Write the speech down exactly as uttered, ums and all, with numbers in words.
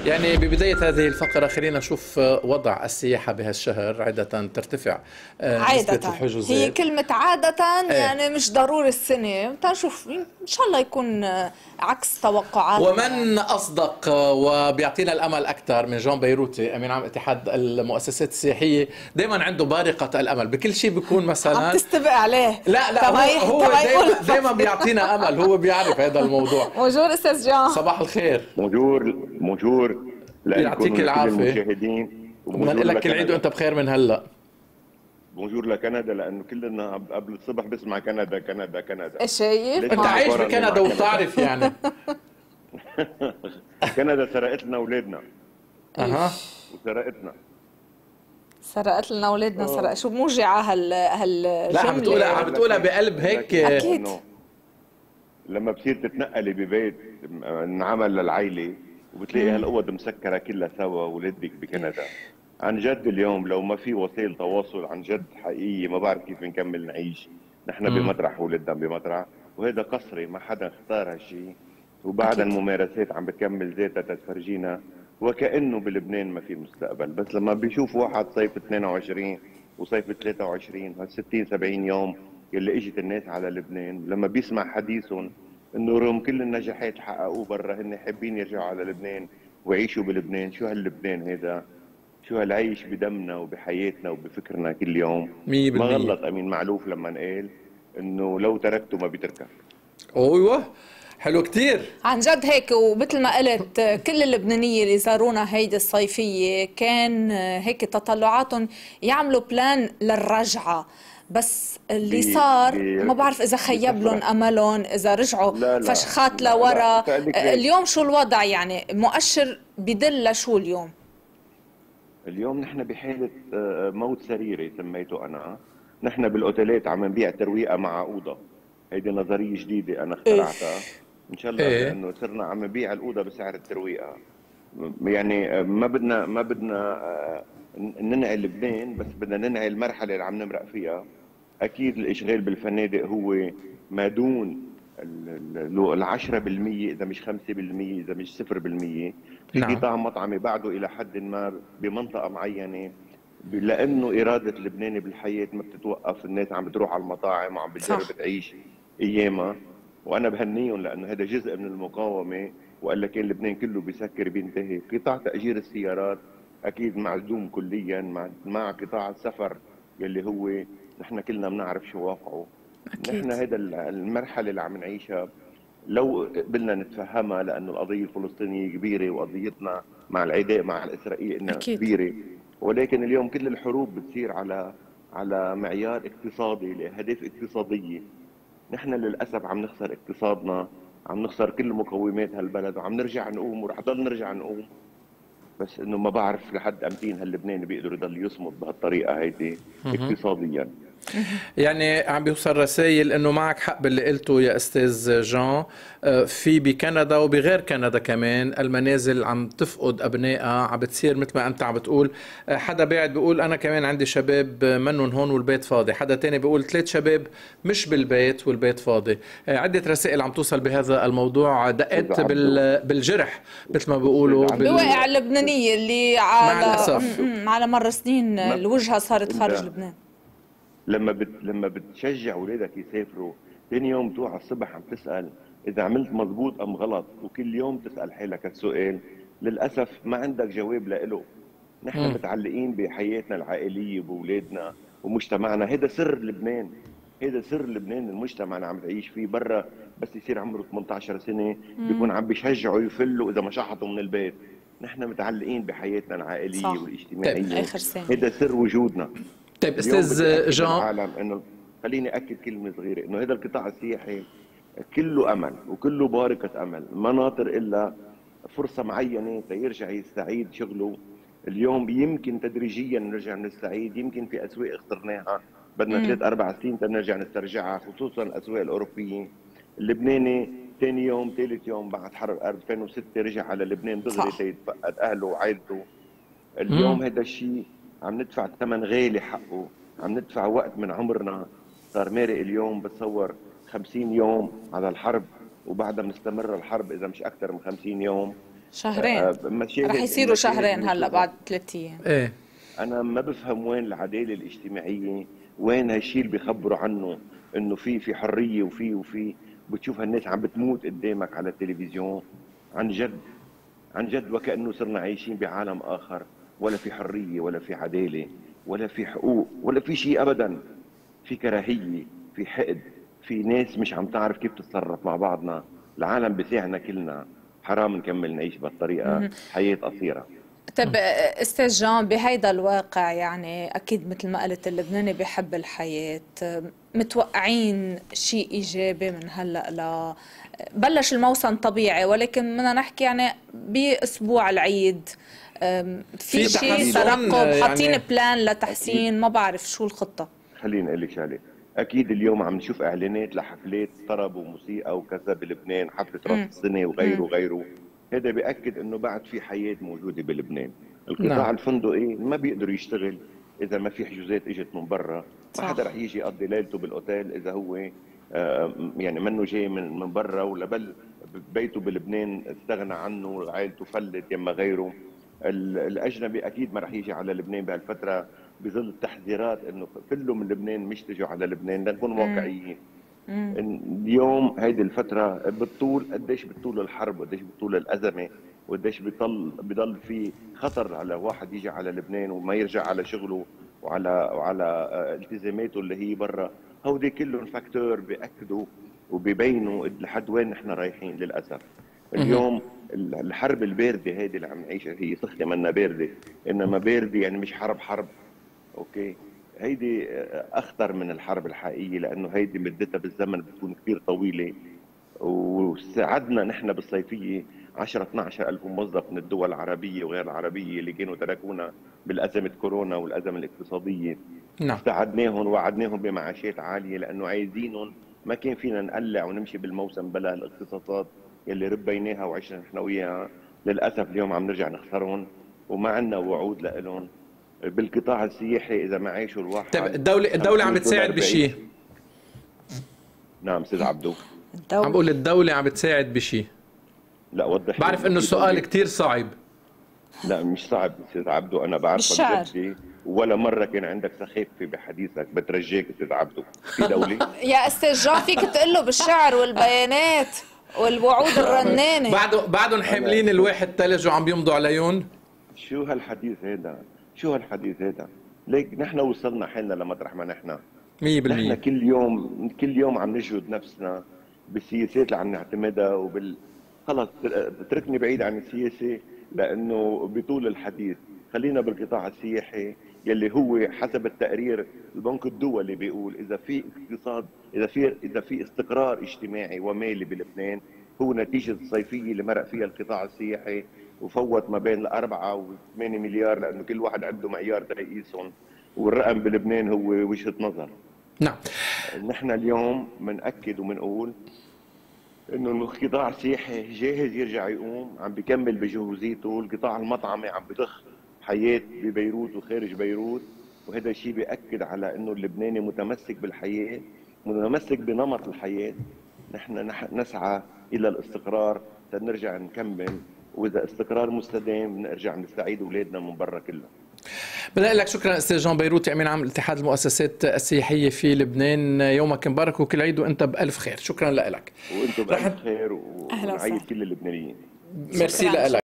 يعني ببداية هذه الفقرة خلينا نشوف وضع السياحة بهالشهر. عادة ترتفع آه، نسبة عادة. هي الحجوزات. كلمة عادة ايه. يعني مش ضروري السنة، تنشوف إن شاء الله يكون عكس توقعاتنا ومن يعني. أصدق وبيعطينا الأمل أكثر من جون بيروتي أمين عام اتحاد المؤسسات السياحية. دائما عنده بارقة الأمل بكل شيء بيكون عم مثلا. تستبق عليه. لا لا، تما هو ي- هو تما يقول دائما دائما بيعطينا أمل، هو بيعرف هذا الموضوع. بونجور استاذ جان. صباح الخير. بونجور بونجور لكم يعطيك ولكل العافية. المشاهدين، بدنا نقول وبونجور لك كل عيد لكندا. وأنت بخير من هلا. بونجور لكندا لانه كلنا قبل الصبح بسمع كندا كندا كندا. شايف ليش أنت ما ها؟ عايش مقارنه مع بكندا كندا؟ وبتعرف يعني. كندا سرقت لنا اولادنا أها. إيش وسرقتنا. سرقت لنا اولادنا؟ سرق اه شو موجعة هال لا، عم بتقولها هالجملة. عم بقول لك بتقولها ايه بقلب بقول لك هيك. ايه اكيد. انه لما بصير تتنقلي ببيت انعمل للعائله وبتلاقي مم. هالاوض مسكره كلها سوا واولادك بكندا. إيش. عن جد اليوم لو ما في وسائل تواصل عن جد حقيقية ما بعرف كيف نكمل نعيش. نحن مم. بمطرح ولدنا بمطرح، وهذا قصري ما حدا اختار هالشيء. وبعد اكيد. الممارسات عم بتكمل ذاتها تتفرجينا وكأنه بلبنان ما في مستقبل. بس لما بيشوف واحد صيف اثنين وعشرين وصيف ثلاثة وعشرين هال ستين سبعين يوم اللي اجت الناس على لبنان، لما بيسمع حديثهم انه رغم كل النجاحات اللي حققوه برا هن حابين يرجعوا على لبنان ويعيشوا بلبنان. شو هاللبنان هذا؟ شو هالعيش بدمنا وبحياتنا وبفكرنا كل يوم. مية ما بالمية. غلط امين معلوف لما قال انه لو تركته ما بيتركك. أيوه، حلو كتير. عن جد هيك، ومثل ما قلت كل اللبنانية اللي زارونا هيدي الصيفية كان هيك تطلعاتهم يعملوا بلان للرجعة، بس اللي ب صار ما ب بعرف إذا خيب لهم بسفرة. أملهم، إذا رجعوا لا لا فشخات لا لا لورا. فقدك ليش. اليوم شو الوضع يعني؟ مؤشر بدل لشو اليوم؟ اليوم نحن بحالة آه، موت سريري سميته انا. نحن بالاوتيلات عم نبيع ترويقة مع اوضة. هيدي نظرية جديدة انا اخترعتها إيش. ان شاء الله، ايه. بانه صرنا عم نبيع الاوضة بسعر الترويقة. يعني ما بدنا ما بدنا آه، ننعي لبنان، بس بدنا ننعي المرحله اللي عم نمرق فيها. اكيد الاشغال بالفنادق هو ما دون ال عشرة بالمية، اذا مش خمسة بالمية، اذا مش صفر بالمية. في نعم. قطاع مطعمي بعده الى حد ما بمنطقه معينه، لانه اراده اللبناني بالحياه ما بتتوقف. الناس عم بتروح على المطاعم وعم بتجرب صح. تعيش ايامها. وانا بهنيهم لانه هذا جزء من المقاومه. والا كان لبنان كله بيسكر بينتهي. قطاع تاجير السيارات اكيد معزوم كليا مع مع قطاع السفر يلي هو نحن كلنا بنعرف شو واقعه. أكيد. نحن هذا المرحله اللي عم نعيشها لو قبلنا نتفهمها، لانه القضيه الفلسطينيه كبيره وقضيتنا مع العداء مع الاسرائيلي انها أكيد. كبيره. ولكن اليوم كل الحروب بتصير على على معيار اقتصادي لاهداف اقتصاديه. نحن للاسف عم نخسر اقتصادنا، عم نخسر كل مقومات هالبلد، وعم نرجع نقوم ورح ضل نرجع نقوم. بس انه ما بعرف لحد امتين هاللبناني بيقدر يضل يصمد بهالطريقه هيدي اقتصاديا. يعني عم بيوصل رسائل انه معك حق باللي قلته يا استاذ جان. آه، في بكندا وبغير كندا كمان المنازل عم تفقد ابنائها، عم بتصير مثل ما انت عم بتقول. آه، حدا بعد بيقول انا كمان عندي شباب منهم هون والبيت فاضي، حدا تاني بيقول ثلاث شباب مش بالبيت والبيت فاضي. آه، عدة رسائل عم توصل بهذا الموضوع، استاذ دقت عبدو بال- بالجرح مثل ما استاذ بيقولوا عبدو بواقع بال... استاذ اللبنانية اللي مع على استاذ الاسف. عبدو م- م- على مر سنين ما ب... الوجهة صارت خارج انت لبنان. لما بت... لما بتشجع اولادك يسافروا، ثاني يوم تروح على الصبح عم تسال اذا عملت مزبوط ام غلط، وكل يوم تسال حالك السؤال. للاسف ما عندك جواب لإله. نحن مم. متعلقين بحياتنا العائليه باولادنا ومجتمعنا. هذا سر لبنان. هذا سر لبنان، المجتمع اللي عم تعيش فيه برا. بس يصير عمره ثمانية عشر سنه بيكون امم. عم بيشجعوا يفلوا اذا ما شحطوا من البيت. نحن متعلقين بحياتنا العائليه صح. طيب. والاجتماعيه. آخر ثانية. هذا سر وجودنا. طيب اليوم استاذ بدي اكد جان. للعالم انه، خليني اكد كلمه صغيره، انه هذا القطاع السياحي كله امل وكله بارقه امل. ما ناطر الا فرصه معينه تيرجع يستعيد شغله. اليوم يمكن تدريجيا نرجع نستعيد، يمكن في اسواق اخترناها بدنا ثلاث امم. اربع سنين تنرجع نسترجعها، خصوصا الاسواق الاوروبيه. اللبناني ثاني يوم ثالث يوم بعد حرب ألفين وستة رجع على لبنان دغري صح. تيتفقد اهله وعائلته. مم. اليوم هذا الشيء عم ندفع ثمن غالي حقه. عم ندفع وقت من عمرنا. صار مارق اليوم بتصور خمسين يوم على الحرب، وبعدها مستمرة الحرب إذا مش أكثر من خمسين يوم. شهرين رح يصيروا شهرين هلا بعد ثلاث ايام. ايه انا ما بفهم وين العداله الاجتماعيه، وين هالشيء اللي بيخبروا عنه انه في في حريه وفي وفي بتشوف هالناس عم بتموت قدامك على التلفزيون. عن جد عن جد وكأنه صرنا عايشين بعالم آخر، ولا في حرية ولا في عدالة ولا في حقوق ولا في شيء أبدا. في كراهية، في حقد، في ناس مش عم تعرف كيف تتصرف مع بعضنا. العالم بساعنا كلنا، حرام نكمل نعيش بهالطريقة، حياة قصيرة. طيب استاذ جان، بهيدا الواقع يعني اكيد مثل ما قلت اللبناني بيحب الحياة، متوقعين شيء ايجابي من هلا ل بلش الموسم طبيعي، ولكن بدنا نحكي يعني باسبوع العيد في شيء ترقب، حاطين يعني بلان لتحسين، ما بعرف شو الخطة. خليني اقول لك شغله، اكيد اليوم عم نشوف اعلانات لحفلات طرب وموسيقى وكذا بلبنان، حفلة راس السنة وغيره وغيره. هذا بيأكد انه بعد في حياة موجودة بلبنان. القطاع نعم. الفندقي ما بيقدر يشتغل اذا ما في حجوزات اجت من برا، ما حدا رح يجي يقضي ليلته بالاوتيل اذا هو يعني منه جاي من من برا، ولا بل بيته بلبنان استغنى عنه، عائلته فلت يما غيره. الاجنبي اكيد ما رح يجي على لبنان بهالفتره بظل التحذيرات انه كله من لبنان مش تجوا على لبنان، لنكون واقعيين. اليوم هيدي الفتره بتطول قديش بتطول الحرب، وقديش بتطول الازمه، وقديش بضل بضل في خطر على واحد يجي على لبنان وما يرجع على شغله وعلى وعلى التزاماته اللي هي برا. هودي كلهم فاكتور بياكدوا وبيبينوا لحد وين نحن رايحين للاسف. اليوم الحرب البارده هذه اللي عم نعيشها هي سخنه منا بارده، انما بارده يعني مش حرب حرب. اوكي، هيدي اخطر من الحرب الحقيقيه، لانه هيدي مدتها بالزمن بتكون كثير طويله. وساعدنا نحن بالصيفيه عشرة اثنعش ألف موظف من الدول العربيه وغير العربيه اللي كانوا تركونا بالازمه كورونا والازمه الاقتصاديه. نعم. ساعدناهم ووعدناهم بمعاشات عاليه لانه عايزينهم، ما كان فينا نقلع ونمشي بالموسم بلا الاختصاصات يلي ربيناها وعشنا نحن وياها. للاسف اليوم عم نرجع نخسرهم وما عندنا وعود لهم. بالقطاع السياحي اذا ما عايشوا الواحد. طيب الدوله الدوله عم بتساعد بشيء؟ نعم استاذ عبدو، عم بقول الدوله عم بتساعد بشيء؟ لا وضح. بعرف انه السؤال كثير صعب. لا مش صعب استاذ عبدو، انا بعرفك جدي، ولا مره كان عندك سخافه بحديثك. بترجاك استاذ عبدو، في دوله يا استاذ جان فيك تقول له بالشعر والبيانات والوعود الرنانه. بعده بعدهم حاملين الواحد ثلج وعم بيمضوا عليهم. شو هالحديث هذا؟ شو هالحديث هذا؟ ليك نحن وصلنا حالنا لمطرح ما نحن مية بالمية. نحن كل يوم كل يوم عم نجهد نفسنا بالسياسات اللي عم نعتمدها وبال خلص اتركني بعيد عن السياسه لانه بطول الحديث. خلينا بالقطاع السياحي يلي هو حسب التقرير البنك الدولي بيقول اذا في اقتصاد، اذا في اذا في استقرار اجتماعي ومالي بلبنان هو نتيجه الصيفيه اللي مرق فيها القطاع السياحي وفوت ما بين الأربعة وثمانية مليار، لأنه كل واحد عنده معيار تقيسهم، والرقم بلبنان هو وجهة نظر. نعم. نحن اليوم بنأكد وبنقول إنه القطاع السياحي جاهز يرجع يقوم، عم بيكمل بجهوزيته. القطاع المطعمي عم بضخ حياة ببيروت وخارج بيروت، وهذا الشيء بيأكد على إنه اللبناني متمسك بالحياة، متمسك بنمط الحياة. نحن نسعى إلى الاستقرار تنرجع نكمل، واذا استقرار مستدام نرجع نستعيد اولادنا من برا كله. بدي اقول لك شكرا استاذ جان بيروتي، امين عام اتحاد المؤسسات السياحيه في لبنان. يومك مبارك وكل عيد وانت بالف خير. شكرا لك. وانتم بالف خير ونعيد كل اللبنانيين. ميرسي لك.